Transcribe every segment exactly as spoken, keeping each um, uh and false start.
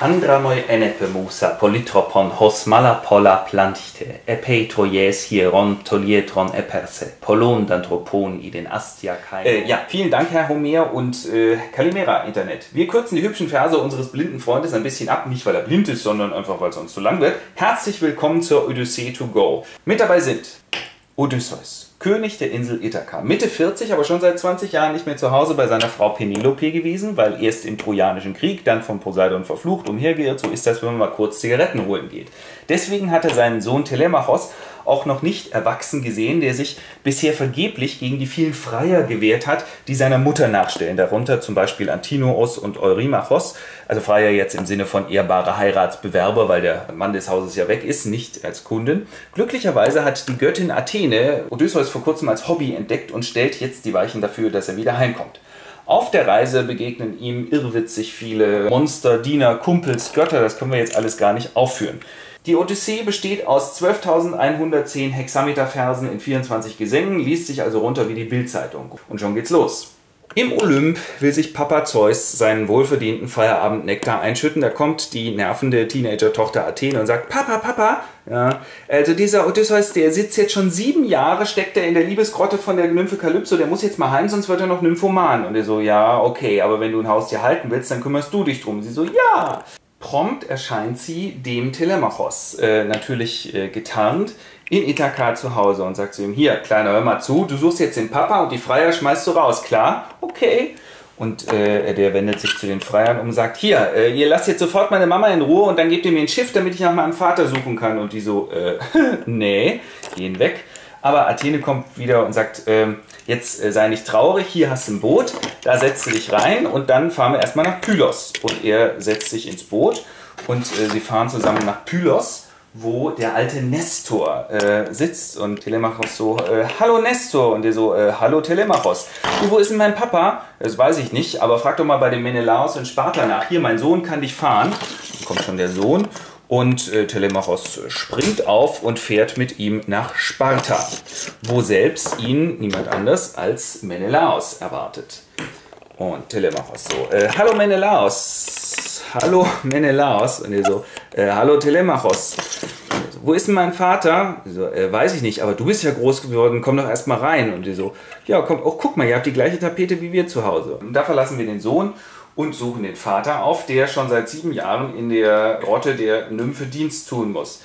Andramoi enepe musa polytropon hos malapola plantite, epeitroies hieron tolietron eperse, polon dantropon iden astia kai. Äh, ja, vielen Dank, Herr Homer und äh, Kalimera Internet. Wir kürzen die hübschen Verse unseres blinden Freundes ein bisschen ab, nicht weil er blind ist, sondern einfach weil es sonst zu lang wird. Herzlich willkommen zur Odyssee to go. Mit dabei sind Odysseus, König der Insel Ithaka, Mitte vierzig, aber schon seit zwanzig Jahren nicht mehr zu Hause bei seiner Frau Penelope gewesen, weil erst im Trojanischen Krieg, dann von Poseidon verflucht, umhergeirrt. So ist das, wenn man mal kurz Zigaretten holen geht. Deswegen hat er seinen Sohn Telemachos auch noch nicht erwachsen gesehen, der sich bisher vergeblich gegen die vielen Freier gewehrt hat, die seiner Mutter nachstellen. Darunter zum Beispiel Antinoos und Eurymachos, also Freier jetzt im Sinne von ehrbare Heiratsbewerber, weil der Mann des Hauses ja weg ist, nicht als Kunden. Glücklicherweise hat die Göttin Athene Odysseus vor kurzem als Hobby entdeckt und stellt jetzt die Weichen dafür, dass er wieder heimkommt. Auf der Reise begegnen ihm irrwitzig viele Monster, Diener, Kumpels, Götter, das können wir jetzt alles gar nicht aufführen. Die Odyssee besteht aus zwölftausendeinhundertzehn Hexameterversen in vierundzwanzig Gesängen, liest sich also runter wie die Bildzeitung. Und schon geht's los. Im Olymp will sich Papa Zeus seinen wohlverdienten Feierabendnektar einschütten. Da kommt die nervende Teenager-Tochter Athene und sagt, Papa, Papa, ja, also dieser Odysseus, der sitzt jetzt schon sieben Jahre, steckt er in der Liebesgrotte von der Nymphe Kalypso, der muss jetzt mal heim, sonst wird er noch Nymphoman. Und er so, ja, okay, aber wenn du ein Haustier halten willst, dann kümmerst du dich drum. Sie so, ja. Prompt erscheint sie dem Telemachos, äh, natürlich äh, getarnt, in Ithaka zu Hause und sagt zu ihm, hier, Kleiner, hör mal zu, du suchst jetzt den Papa und die Freier schmeißt du raus, klar? Okay. Und äh, der wendet sich zu den Freiern um und sagt, hier, äh, ihr lasst jetzt sofort meine Mama in Ruhe und dann gebt ihr mir ein Schiff, damit ich nach meinem Vater suchen kann. Und die so, äh, nee, gehen weg. Aber Athene kommt wieder und sagt, äh, jetzt äh, sei nicht traurig, hier hast du ein Boot, da setzt du dich rein und dann fahren wir erstmal nach Pylos. Und er setzt sich ins Boot und äh, sie fahren zusammen nach Pylos, wo der alte Nestor äh, sitzt und Telemachos so, äh, hallo Nestor, und der so, äh, hallo Telemachos, du, wo ist denn mein Papa? Das weiß ich nicht, aber frag doch mal bei dem Menelaos in Sparta nach, hier, mein Sohn kann dich fahren. Dann kommt schon der Sohn. Und äh, Telemachos springt auf und fährt mit ihm nach Sparta, wo selbst ihn niemand anders als Menelaos erwartet. Und Telemachos so, äh, hallo Menelaos, hallo Menelaos. Und er so, äh, hallo Telemachos, so, wo ist denn mein Vater? So, äh, weiß ich nicht, aber du bist ja groß geworden, komm doch erstmal rein. Und er so, ja, komm, oh, guck mal, ihr habt die gleiche Tapete wie wir zu Hause. Und da verlassen wir den Sohn und suchen den Vater auf, der schon seit sieben Jahren in der Grotte der Nymphe Dienst tun muss.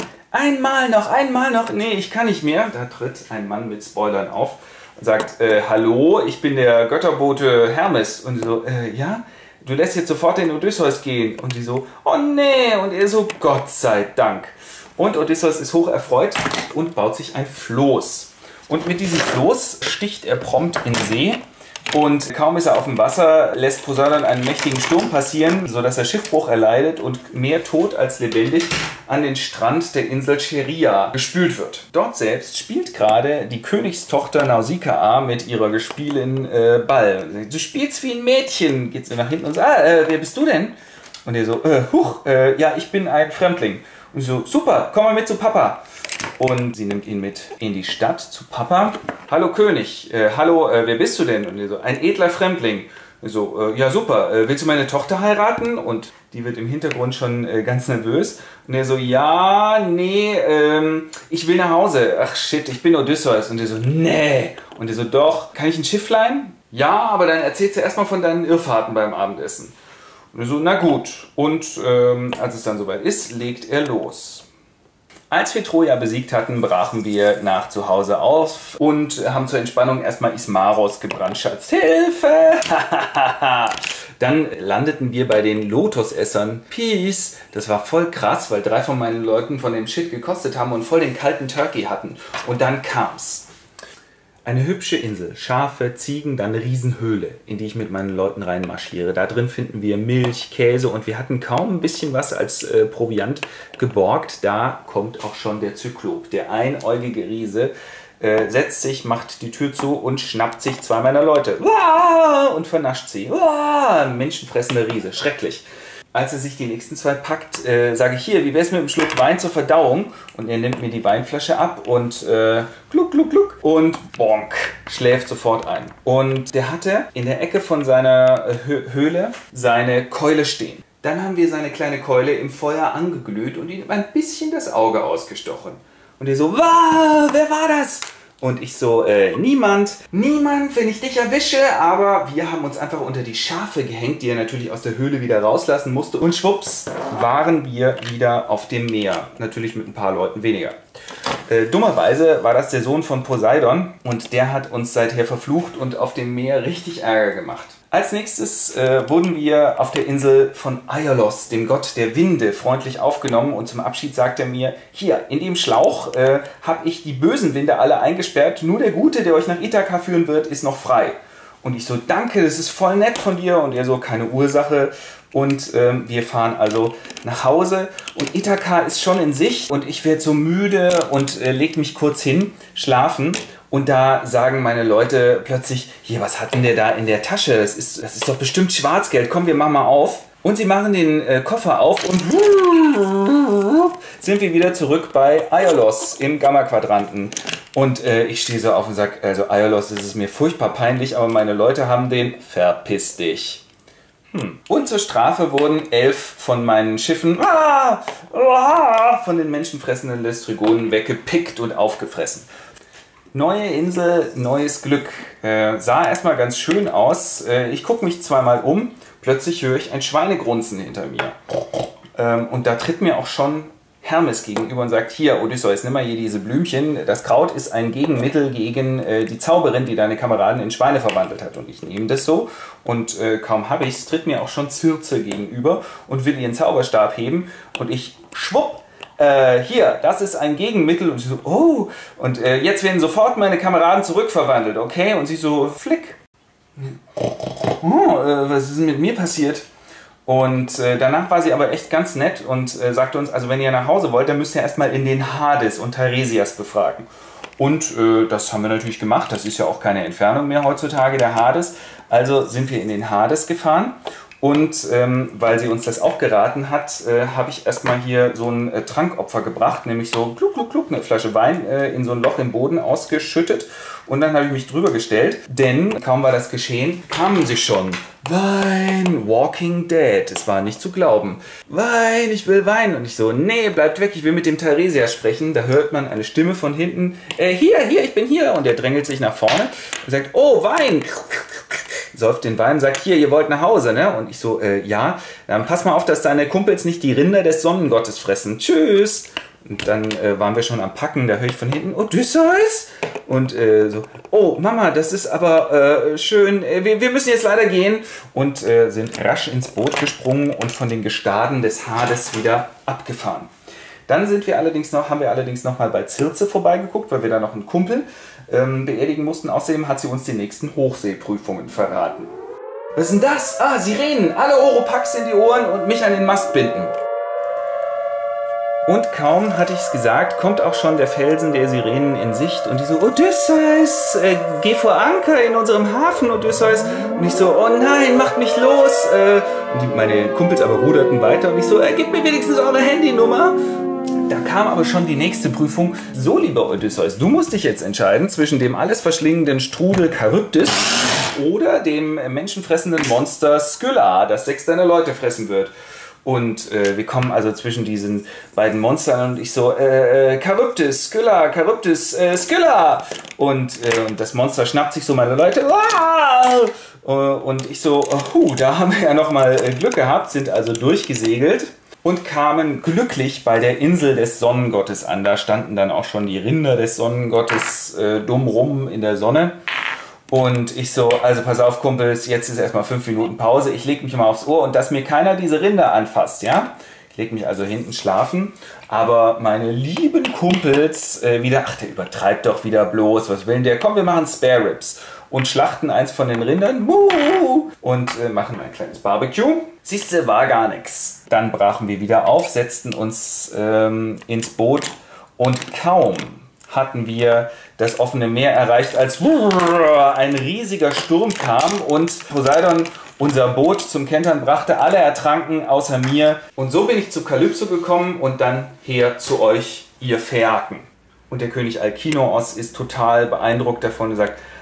Einmal noch, einmal noch, nee, ich kann nicht mehr. Da tritt ein Mann mit Spoilern auf und sagt, äh, hallo, ich bin der Götterbote Hermes. Und so, äh, ja, du lässt jetzt sofort den Odysseus gehen. Und die so, oh nee, und er so, Gott sei Dank. Und Odysseus ist hoch erfreut und baut sich ein Floß. Und mit diesem Floß sticht er prompt in den See. Und kaum ist er auf dem Wasser, lässt Poseidon einen mächtigen Sturm passieren, sodass er Schiffbruch erleidet und mehr tot als lebendig an den Strand der Insel Scheria gespült wird. Dort selbst spielt gerade die Königstochter Nausikaa mit ihrer Gespielin äh, Ball. Du spielst wie ein Mädchen, geht sie nach hinten und sagt, ah, äh, wer bist du denn? Und er so, äh, huch, äh, ja, ich bin ein Fremdling. Und so, super, komm mal mit zu Papa. Und sie nimmt ihn mit in die Stadt zu Papa. Hallo König, äh, hallo, äh, wer bist du denn? Und er so, ein edler Fremdling. So, äh, ja super, äh, willst du meine Tochter heiraten? Und die wird im Hintergrund schon äh, ganz nervös. Und er so, ja, nee, ähm, ich will nach Hause. Ach shit, ich bin Odysseus. Und er so, nee. Und er so, doch, kann ich ein Schiff leihen? Ja, aber dann erzählst du erstmal von deinen Irrfahrten beim Abendessen. Und er so, na gut. Und ähm, als es dann soweit ist, legt er los. Als wir Troja besiegt hatten, brachen wir nach zu Hause auf und haben zur Entspannung erstmal Ismaros gebrandschatzt. Hilfe! Dann landeten wir bei den Lotusessern. Peace! Das war voll krass, weil drei von meinen Leuten von dem Shit gekostet haben und voll den kalten Turkey hatten. Und dann kam's. Eine hübsche Insel, Schafe, Ziegen, dann eine Riesenhöhle, in die ich mit meinen Leuten reinmarschiere. Da drin finden wir Milch, Käse und wir hatten kaum ein bisschen was als äh, Proviant geborgt. Da kommt auch schon der Zyklop, der einäugige Riese, äh, setzt sich, macht die Tür zu und schnappt sich zwei meiner Leute. Uah! Und vernascht sie. Uah! Menschenfressender Riese, schrecklich. Als er sich die nächsten zwei packt, äh, sage ich, hier, wie wär's mit einem Schluck Wein zur Verdauung? Und er nimmt mir die Weinflasche ab und äh, gluck, gluck, gluck und bonk, schläft sofort ein. Und der hatte in der Ecke von seiner Hö Höhle seine Keule stehen. Dann haben wir seine kleine Keule im Feuer angeglüht und ihm ein bisschen das Auge ausgestochen. Und er so, wow, wer war das? Und ich so, äh, niemand, niemand, wenn ich dich erwische, aber wir haben uns einfach unter die Schafe gehängt, die er natürlich aus der Höhle wieder rauslassen musste. Und schwupps, waren wir wieder auf dem Meer. Natürlich mit ein paar Leuten weniger. Äh, dummerweise war das der Sohn von Poseidon und der hat uns seither verflucht und auf dem Meer richtig Ärger gemacht. Als nächstes äh, wurden wir auf der Insel von Aiolos, dem Gott der Winde, freundlich aufgenommen und zum Abschied sagt er mir, hier, in dem Schlauch äh, habe ich die bösen Winde alle eingesperrt, nur der Gute, der euch nach Ithaka führen wird, ist noch frei. Und ich so, danke, das ist voll nett von dir und er so, keine Ursache. Und ähm, wir fahren also nach Hause und Ithaka ist schon in Sicht und ich werde so müde und äh, leg mich kurz hin, schlafen. Und da sagen meine Leute plötzlich, hier, was hat denn der da in der Tasche? Das ist, das ist doch bestimmt Schwarzgeld. Komm, wir machen mal auf. Und sie machen den äh, Koffer auf und sind wir wieder zurück bei Aiolos im Gamma-Quadranten. Und äh, ich stehe so auf und sage, also Aiolos, das ist mir furchtbar peinlich, aber meine Leute haben den verpiss dich. Hm. Und zur Strafe wurden elf von meinen Schiffen ah, ah, von den menschenfressenden Lästrygonen weggepickt und aufgefressen. Neue Insel, neues Glück. Äh, sah erstmal ganz schön aus. Äh, ich gucke mich zweimal um. Plötzlich höre ich ein Schweinegrunzen hinter mir. Ähm, und da tritt mir auch schon Hermes gegenüber und sagt, hier Odysseus, nimm mal hier diese Blümchen. Das Kraut ist ein Gegenmittel gegen äh, die Zauberin, die deine Kameraden in Schweine verwandelt hat. Und ich nehme das so und äh, kaum habe ich es, tritt mir auch schon Circe gegenüber und will ihren Zauberstab heben. Und ich schwupp, Äh, hier, das ist ein Gegenmittel. Und sie so, oh, und äh, jetzt werden sofort meine Kameraden zurückverwandelt, okay? Und sie so, flick. Oh, äh, was ist denn mit mir passiert? Und äh, danach war sie aber echt ganz nett und äh, sagte uns, also wenn ihr nach Hause wollt, dann müsst ihr erstmal in den Hades und Teiresias befragen. Und äh, das haben wir natürlich gemacht, das ist ja auch keine Entfernung mehr heutzutage, der Hades. Also sind wir in den Hades gefahren. Und ähm, weil sie uns das auch geraten hat, äh, habe ich erstmal hier so ein äh, Trankopfer gebracht, nämlich so kluk, kluk, kluk, eine Flasche Wein äh, in so ein Loch im Boden ausgeschüttet. Und dann habe ich mich drüber gestellt, denn kaum war das geschehen, kamen sie schon. Wein, Walking Dead, es war nicht zu glauben. Wein, ich will Wein. Und ich so, nee, bleibt weg, ich will mit dem Teiresias sprechen. Da hört man eine Stimme von hinten, äh, hier, hier, ich bin hier. Und der drängelt sich nach vorne und sagt, oh, Wein. Säuft den Wein und sagt, hier, ihr wollt nach Hause, ne? Und ich so, äh, ja, dann pass mal auf, dass deine Kumpels nicht die Rinder des Sonnengottes fressen. Tschüss. Und dann äh, waren wir schon am Packen, da höre ich von hinten, Odysseus? Und äh, so, oh Mama, das ist aber äh, schön, wir, wir müssen jetzt leider gehen. Und äh, sind rasch ins Boot gesprungen und von den Gestaden des Hades wieder abgefahren. Dann sind wir allerdings noch, haben wir allerdings noch mal bei Circe vorbeigeguckt, weil wir da noch einen Kumpel ähm, beerdigen mussten. Außerdem hat sie uns die nächsten Hochseeprüfungen verraten. Was ist denn das? Ah, Sirenen, alle Oropax in die Ohren und mich an den Mast binden. Und kaum hatte ich es gesagt, kommt auch schon der Felsen der Sirenen in Sicht und die so, Odysseus, äh, geh vor Anker in unserem Hafen, Odysseus. Und ich so, oh nein, macht mich los. Äh, und die, meine Kumpels aber ruderten weiter und ich so, äh, gebt mir wenigstens eure Handynummer. Da kam aber schon die nächste Prüfung. So, lieber Odysseus, du musst dich jetzt entscheiden zwischen dem alles verschlingenden Strudel Charybdis oder dem menschenfressenden Monster Skylla, das sechs deiner Leute fressen wird. Und äh, wir kommen also zwischen diesen beiden Monstern und ich so, äh, äh, Charybdis, Skylla, Charybdis, äh, Skylla. Und, äh, und das Monster schnappt sich so meine Leute. Uh, und ich so, uh, da haben wir ja nochmal Glück gehabt, sind also durchgesegelt und kamen glücklich bei der Insel des Sonnengottes an. Da standen dann auch schon die Rinder des Sonnengottes äh, dumm rum in der Sonne. Und ich so, also pass auf Kumpels, jetzt ist erstmal fünf Minuten Pause, ich leg mich mal aufs Ohr und dass mir keiner diese Rinder anfasst, ja? Ich leg mich also hinten schlafen, aber meine lieben Kumpels äh, wieder, ach der übertreibt doch wieder bloß, was will denn der? Komm, wir machen Spare Ribs und schlachten eins von den Rindern und äh, machen ein kleines Barbecue. Siehste, war gar nichts. Dann brachen wir wieder auf, setzten uns ähm, ins Boot und kaum hatten wir das offene Meer erreicht, als ein riesiger Sturm kam und Poseidon unser Boot zum Kentern brachte. Alle ertranken, außer mir. Und so bin ich zu Kalypso gekommen und dann her zu euch, ihr Phäaken. Und der König Alkinoos ist total beeindruckt davon und sagt,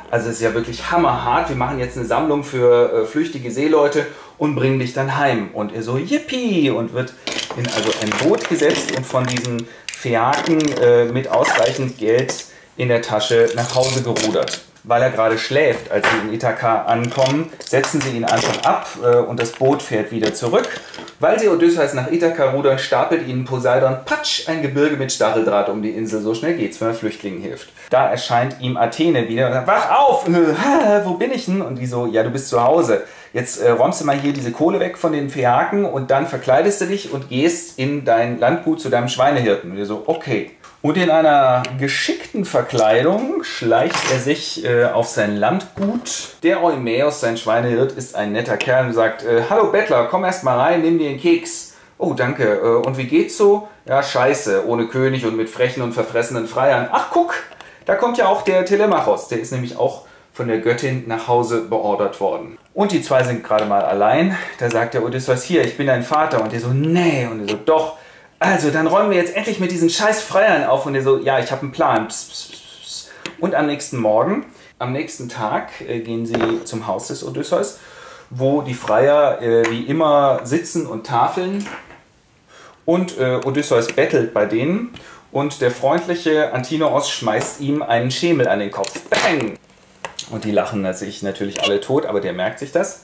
Also es ist ja wirklich hammerhart, wir machen jetzt eine Sammlung für äh, flüchtige Seeleute und bringen dich dann heim. Und er so, yippie, und wird in also ein Boot gesetzt und von diesen Phäaken äh, mit ausreichend Geld in der Tasche nach Hause gerudert. Weil er gerade schläft, als sie in Ithaka ankommen, setzen sie ihn einfach ab äh, und das Boot fährt wieder zurück. Weil sie Odysseus nach Ithaka rudern, stapelt ihnen Poseidon patsch ein Gebirge mit Stacheldraht um die Insel. So schnell geht's, wenn man Flüchtlingen hilft. Da erscheint ihm Athene wieder und sagt, wach auf! Wo bin ich denn? Und die so, ja, du bist zu Hause. Jetzt äh, räumst du mal hier diese Kohle weg von den Phäaken und dann verkleidest du dich und gehst in dein Landgut zu deinem Schweinehirten. Und die so, okay. Und in einer geschickten Verkleidung schleicht er sich äh, auf sein Landgut. Der Eumäos, sein Schweinehirt, ist ein netter Kerl und sagt, äh, hallo Bettler, komm erst mal rein, nimm dir einen Keks. Oh, danke. Äh, und wie geht's so? Ja, scheiße, ohne König und mit frechen und verfressenen Freiern. Ach, guck, da kommt ja auch der Telemachos. Der ist nämlich auch von der Göttin nach Hause beordert worden. Und die zwei sind gerade mal allein. Da sagt der Odysseus, hier, ich bin dein Vater. Und der so, nee. Und der so, doch. Also, dann räumen wir jetzt endlich mit diesen scheiß Freiern auf. Und der so, ja, ich habe einen Plan. Pss, pss, pss. Und am nächsten Morgen, am nächsten Tag äh, gehen sie zum Haus des Odysseus, wo die Freier äh, wie immer sitzen und tafeln. Und äh, Odysseus bettelt bei denen. Und der freundliche Antinoos schmeißt ihm einen Schemel an den Kopf. Bang! Und die lachen sich natürlich alle tot, aber der merkt sich das.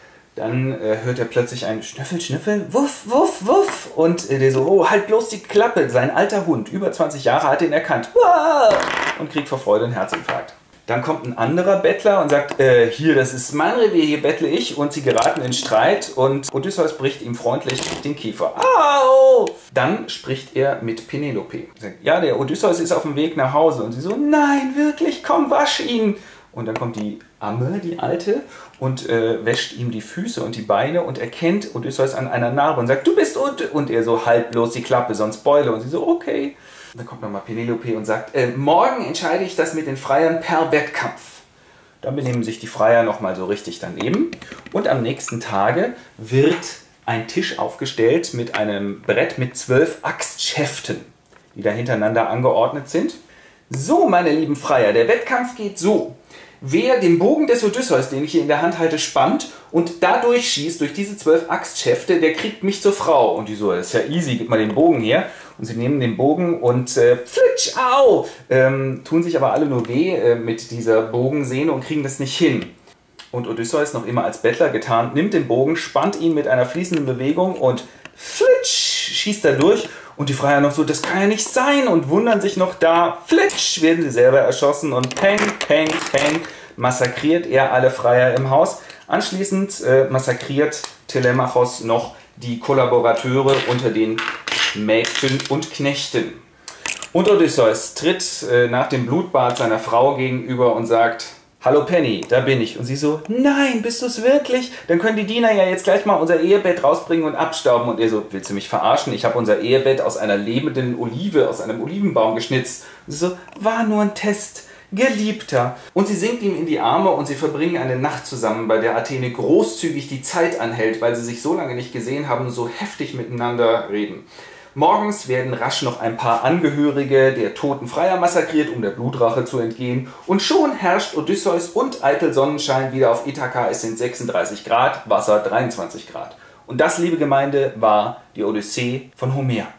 Dann äh, hört er plötzlich ein Schnüffel, Schnüffel, wuff, wuff, wuff. Und äh, der so, oh, halt bloß die Klappe. Sein alter Hund, über zwanzig Jahre, hat ihn erkannt. Uah! Und kriegt vor Freude einen Herzinfarkt. Dann kommt ein anderer Bettler und sagt, äh, hier, das ist mein Revier, hier bettle ich. Und sie geraten in Streit und Odysseus bricht ihm freundlich den Kiefer. Au! Dann spricht er mit Penelope. Sagt, ja, der Odysseus ist auf dem Weg nach Hause. Und sie so, nein, wirklich, komm, wasch ihn. Und dann kommt die Amme, die Alte, und äh, wäscht ihm die Füße und die Beine und erkennt Odysseus an einer Narbe und sagt, du bist und und er so, halt bloß die Klappe, sonst beule. Und sie so, okay. Und dann kommt nochmal Penelope und sagt, äh, morgen entscheide ich das mit den Freiern per Wettkampf. Dann benehmen sich die Freier nochmal so richtig daneben. Und am nächsten Tage wird ein Tisch aufgestellt mit einem Brett mit zwölf Axtschäften, die da hintereinander angeordnet sind. So, meine lieben Freier, der Wettkampf geht so. Wer den Bogen des Odysseus, den ich hier in der Hand halte, spannt und dadurch schießt, durch diese zwölf Axtschäfte, der kriegt mich zur Frau. Und die so, das ist ja easy, gib mal den Bogen her. Und sie nehmen den Bogen und äh, flitsch, au! Ähm, tun sich aber alle nur weh äh, mit dieser Bogensehne und kriegen das nicht hin. Und Odysseus, noch immer als Bettler getarnt, nimmt den Bogen, spannt ihn mit einer fließenden Bewegung und flitsch, schießt da durch. Und die Freier noch so, das kann ja nicht sein, und wundern sich noch da. Flitsch, werden sie selber erschossen und peng, peng, peng, massakriert er alle Freier im Haus. Anschließend äh, massakriert Telemachos noch die Kollaborateure unter den Mägden und Knechten. Und Odysseus tritt äh, nach dem Blutbad seiner Frau gegenüber und sagt, hallo Penny, da bin ich. Und sie so, nein, bist du es wirklich? Dann können die Diener ja jetzt gleich mal unser Ehebett rausbringen und abstauben. Und er so, willst du mich verarschen? Ich habe unser Ehebett aus einer lebenden Olive, aus einem Olivenbaum geschnitzt. Und sie so, war nur ein Test. Geliebter. Und sie sinkt ihm in die Arme und sie verbringen eine Nacht zusammen, bei der Athene großzügig die Zeit anhält, weil sie sich so lange nicht gesehen haben, so heftig miteinander reden. Morgens werden rasch noch ein paar Angehörige der toten Freier massakriert, um der Blutrache zu entgehen. Und schon herrscht Odysseus und eitel Sonnenschein wieder auf Ithaka. Es sind sechsunddreißig Grad, Wasser dreiundzwanzig Grad. Und das, liebe Gemeinde, war die Odyssee von Homer.